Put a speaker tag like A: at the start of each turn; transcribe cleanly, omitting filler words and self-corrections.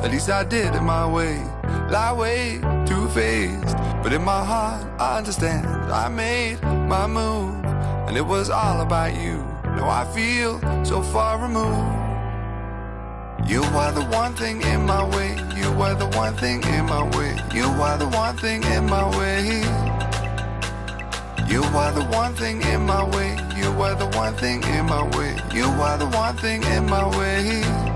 A: At least I did it my way. Lie way too faced, but in my heart I understand. I made my move, and it was all about you. Now I feel so far removed. You are the one thing in my way. You are the one thing in my way. You are the one thing in my way. You are the one thing in my way. You are the one thing in my way. You are the one thing in my way.